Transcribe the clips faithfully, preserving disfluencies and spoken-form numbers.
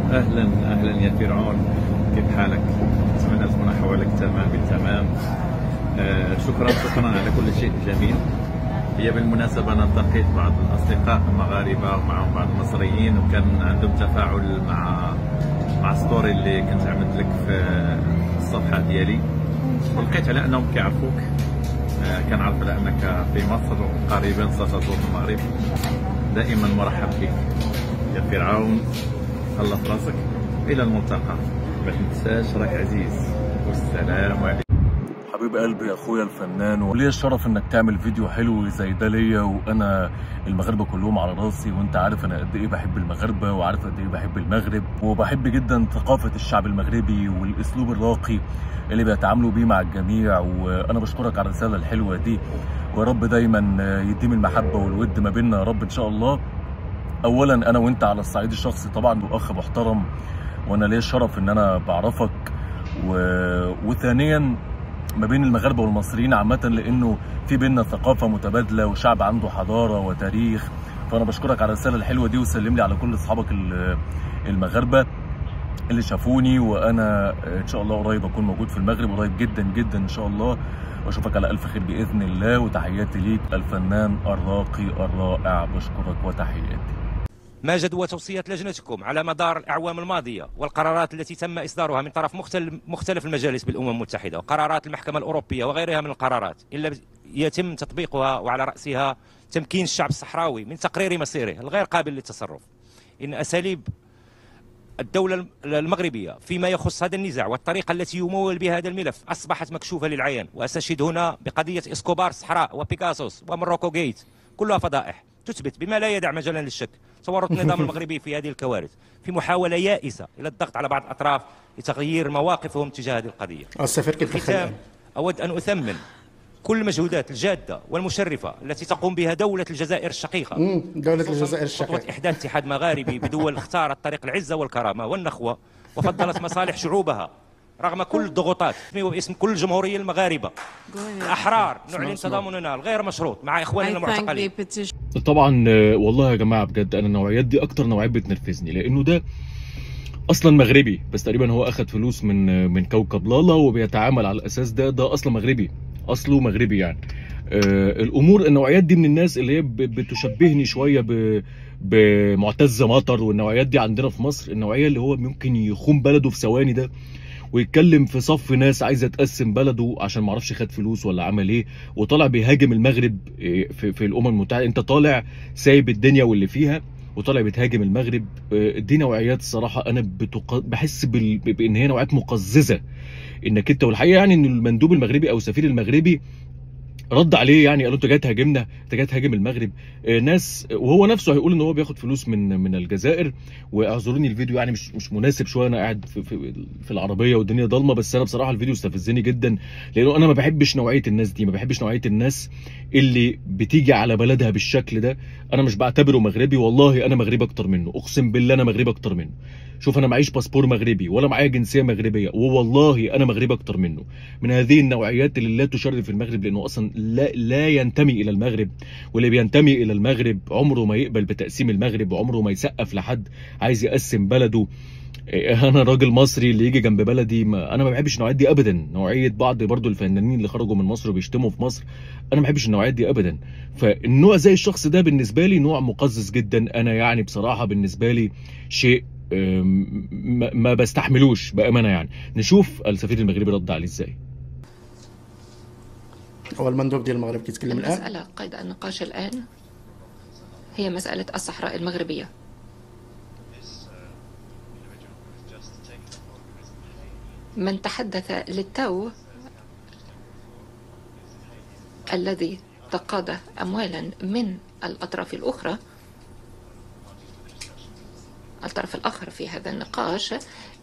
اهلا اهلا يا فرعون، كيف حالك؟ اتمنى تكون احوالك تمام بالتمام. آه شكرا شكرا على كل شيء جميل. هي بالمناسبه انا التقيت بعض الاصدقاء المغاربه ومعهم بعض المصريين، وكان عندهم تفاعل مع مع ستوري اللي كنت عملت لك في الصفحه ديالي، ولقيت على انهم كيعرفوك. آه كنعرف على انك في مصر وقريبا ستزور المغرب. دائما مرحب بك يا فرعون، الله في راسك. الى الملتقى، ما تنساش راك عزيز، والسلام عليكم. حبيب قلبي يا اخويا الفنان، وليا الشرف انك تعمل فيديو حلو زي ده ليا، وانا المغاربه كلهم على راسي، وانت عارف انا قد ايه بحب المغاربه، وعارف قد ايه بحب المغرب، وبحب جدا ثقافه الشعب المغربي والاسلوب الراقي اللي بيتعاملوا بيه مع الجميع، وانا بشكرك على الرساله الحلوه دي، ويا رب دايما يديم المحبه والود ما بيننا يا رب ان شاء الله. اولا انا وانت على الصعيد الشخصي طبعا واخ محترم، وانا ليا الشرف ان انا بعرفك، و... وثانيا ما بين المغاربه والمصريين عامه، لانه في بيننا ثقافه متبادله وشعب عنده حضاره وتاريخ. فانا بشكرك على الرساله الحلوه دي، وسلم لي على كل اصحابك المغاربه اللي شافوني، وانا ان شاء الله قريب اكون موجود في المغرب، قريب جدا جدا ان شاء الله، واشوفك على الف خير باذن الله. وتحياتي ليك الفنان الراقي الرائع، بشكرك وتحياتي. ما جدوى توصيات لجنتكم على مدار الأعوام الماضية والقرارات التي تم إصدارها من طرف مختلف المجالس بالأمم المتحدة وقرارات المحكمة الأوروبية وغيرها من القرارات، إلا يتم تطبيقها وعلى رأسها تمكين الشعب الصحراوي من تقرير مصيره الغير قابل للتصرف. إن أساليب الدولة المغربية فيما يخص هذا النزاع والطريقة التي يمول بها هذا الملف أصبحت مكشوفة للعيان، وأستشهد هنا بقضية إسكوبار الصحراء وبيكاسوس ومروكو جيت، كلها فضائح تثبت بما لا يدع مجالا للشك تورط النظام المغربي في هذه الكوارث في محاولة يائسة إلى الضغط على بعض الأطراف لتغيير مواقفهم تجاه هذه القضية. السفير كيف الختام أود أن أثمن كل المجهودات الجادة والمشرفة التي تقوم بها دولة الجزائر الشقيقة، دولة الجزائر الشقيقة، خطوة إحداث اتحاد مغاربي بدول اختارت طريق العزة والكرامة والنخوة وفضلت مصالح شعوبها رغم كل الضغوطات، وباسم كل الجمهورية المغاربة الأحرار نعلن تضامننا الغير مشروط مع إخواننا المعتقلين. طبعا والله يا جماعة بجد أنا النوعيات دي أكتر نوعيات بتنرفزني، لأنه ده أصلا مغربي، بس تقريبا هو أخد فلوس من من كوكب لالا وبيتعامل على الأساس ده، ده أصلا مغربي، أصله مغربي يعني. آه الأمور النوعيات دي من الناس اللي هي بتشبهني شوية ب بمعتز مطر، والنوعيات دي عندنا في مصر، النوعية اللي هو ممكن يخون بلده في ثواني ده، ويتكلم في صف ناس عايزه تقسم بلده عشان ما اعرفش خد فلوس ولا عمل ايه، وطالع بيهاجم المغرب في, في الامم المتحده. انت طالع سايب الدنيا واللي فيها وطالع بتهاجم المغرب. دي نوعيات الصراحه انا بتق... بحس بال... بان هي نوعيات مقززه، انك انت، والحقيقه يعني ان المندوب المغربي او السفير المغربي رد عليه، يعني قالوا انت جاي تهاجمنا، انت جاي تهاجم المغرب. ناس، وهو نفسه هيقول ان هو بياخد فلوس من من الجزائر. واعذروني الفيديو يعني مش مش مناسب شويه، انا قاعد في, في, في العربيه والدنيا ضلمه، بس انا بصراحه الفيديو استفزني جدا، لانه انا ما بحبش نوعيه الناس دي، ما بحبش نوعيه الناس اللي بتيجي على بلدها بالشكل ده. انا مش بعتبره مغربي، والله انا مغربي اكتر منه، اقسم بالله انا مغربي اكتر منه. شوف انا معيش باسبور مغربي ولا معايا جنسيه مغربيه، ووالله انا مغربي اكتر منه. من هذه النوعيات اللي لا تشرف المغرب، لانه اصلا لا لا ينتمي الى المغرب، واللي بينتمي الى المغرب عمره ما يقبل بتقسيم المغرب، وعمره ما يسقف لحد عايز يقسم بلده. انا راجل مصري اللي يجي جنب بلدي، ما انا ما بحبش النوعيات دي ابدا. نوعيه بعض برضو الفنانين اللي خرجوا من مصر وبيشتموا في مصر، انا ما بحبش النوعيات دي ابدا. فالنوع زي الشخص ده بالنسبه لي نوع مقزز جدا، انا يعني بصراحه بالنسبه لي شيء ما بستحملوش بامانه. يعني نشوف السفير المغربي رد عليه ازاي. هو المندوب ديال المغرب كيتكلم الان. المساله قيد النقاش الان هي مساله الصحراء المغربيه. من تحدث للتو الذي تقاضى اموالا من الاطراف الاخرى، الطرف الآخر في هذا النقاش،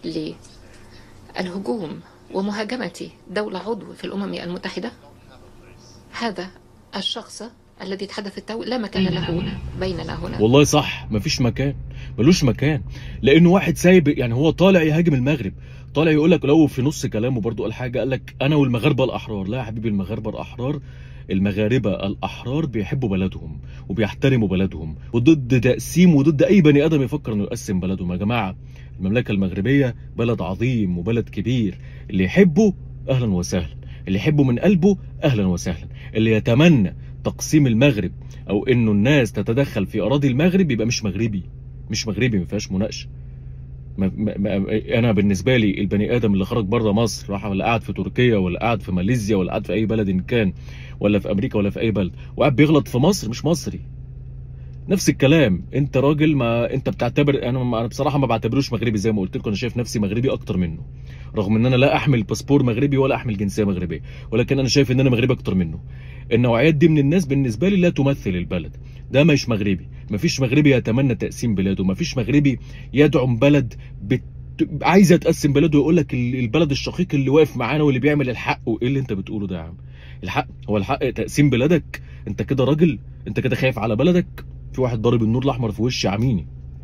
للهجوم ومهاجمة دولة عضو في الأمم المتحدة، هذا الشخص الذي تحدث التو لا مكان له بيننا هنا. والله صح، مفيش مكان، ملوش مكان، لأنه واحد سايب، يعني هو طالع يهاجم المغرب، طالع يقول لك، لو في نص كلامه برضو قال حاجة، قال لك أنا والمغاربة الأحرار. لا يا حبيبي، المغاربة الأحرار، المغاربة الأحرار بيحبوا بلدهم وبيحترموا بلدهم، وضد تقسيم وضد أي بني آدم يفكر إنه يقسم بلدهم. يا جماعة المملكه المغربيه بلد عظيم وبلد كبير، اللي يحبه اهلا وسهلا، اللي يحبه من قلبه اهلا وسهلا، اللي يتمنى تقسيم المغرب او انه الناس تتدخل في اراضي المغرب يبقى مش مغربي، مش مغربي، ما فيهاش مناقشه. ما ما انا بالنسبه لي البني ادم اللي خرج بره مصر راح ولا قاعد في تركيا ولا قاعد في ماليزيا ولا قاعد في اي بلد إن كان، ولا في امريكا ولا في اي بلد، وقاعد بيغلط في مصر مش مصري. نفس الكلام، انت راجل ما انت بتعتبر، انا انا بصراحه ما بعتبروش مغربي زي ما قلت لكم، انا شايف نفسي مغربي اكتر منه، رغم ان انا لا احمل باسبور مغربي ولا احمل جنسيه مغربيه، ولكن انا شايف ان انا مغربي اكتر منه. النوعيات دي من الناس بالنسبه لي لا تمثل البلد، ده مش مغربي، مفيش مغربي يتمنى تقسيم بلاده، مفيش مغربي يدعم بلد بت... عايزه تقسم بلاده ويقول لك البلد الشقيق اللي واقف معانا واللي بيعمل الحق. وايه اللي انت بتقوله ده يا عم؟ الحق هو الحق تقسيم بلادك؟ انت كده راجل؟ انت كده خايف على بلدك؟ في واحد ضارب النور الاحمر في وشي عميني.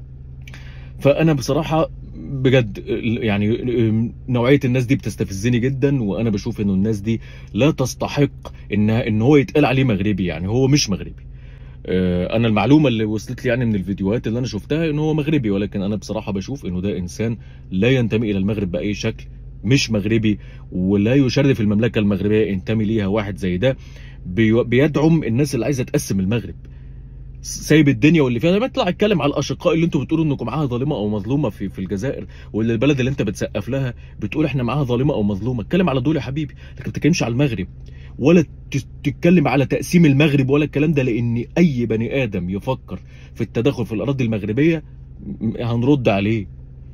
فانا بصراحه بجد يعني نوعيه الناس دي بتستفزني جدا، وانا بشوف انه الناس دي لا تستحق انها ان هو يتقال عليه مغربي، يعني هو مش مغربي. انا المعلومه اللي وصلت لي يعني من الفيديوهات اللي انا شفتها ان هو مغربي، ولكن انا بصراحه بشوف انه ده انسان لا ينتمي الى المغرب باي شكل، مش مغربي، ولا يشرف المملكه المغربيه ينتمي ليها. واحد زي ده بيدعم الناس اللي عايزه تقسم المغرب، سايب الدنيا واللي فيها. ما تطلع اتكلم على الاشقاء اللي انتوا بتقولوا انكم معاها ظالمه او مظلومه في في الجزائر، واللي البلد اللي انت بتسقف لها بتقول احنا معاها ظالمه او مظلومه، اتكلم على دول يا حبيبي، لكن ما تتكلمش على المغرب ولا تتكلم على تقسيم المغرب ولا الكلام ده، لان اي بني ادم يفكر في التدخل في الاراضي المغربيه هنرد عليه.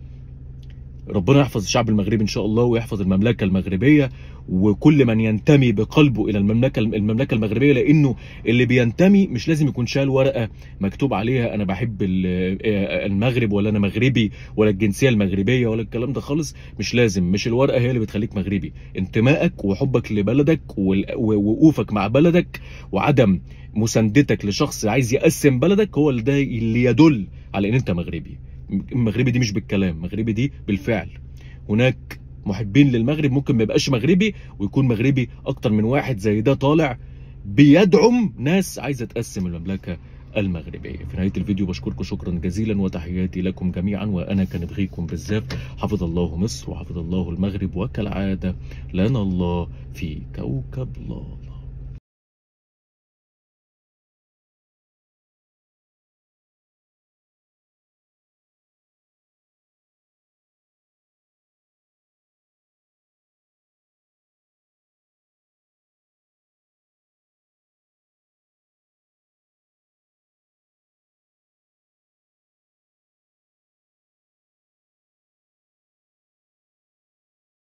ربنا يحفظ الشعب المغربي ان شاء الله، ويحفظ المملكه المغربيه وكل من ينتمي بقلبه الى المملكه المملكه المغربيه، لانه اللي بينتمي مش لازم يكون شال ورقه مكتوب عليها انا بحب المغرب ولا انا مغربي ولا الجنسيه المغربيه ولا الكلام ده خالص. مش لازم، مش الورقه هي اللي بتخليك مغربي، انتمائك وحبك لبلدك ووقوفك مع بلدك وعدم مساندتك لشخص عايز يقسم بلدك هو اللي ده اللي يدل على ان انت مغربي. المغربي دي مش بالكلام، مغربي دي بالفعل. هناك محبين للمغرب ممكن ما يبقاش مغربي ويكون مغربي اكتر من واحد زي ده طالع بيدعم ناس عايزه تقسم المملكه المغربيه. في نهايه الفيديو بشكركم شكرا جزيلا وتحياتي لكم جميعا، وانا كان بغيكم بالزاف. حفظ الله مصر وحفظ الله المغرب، وكالعاده لنا الله في كوكب الله.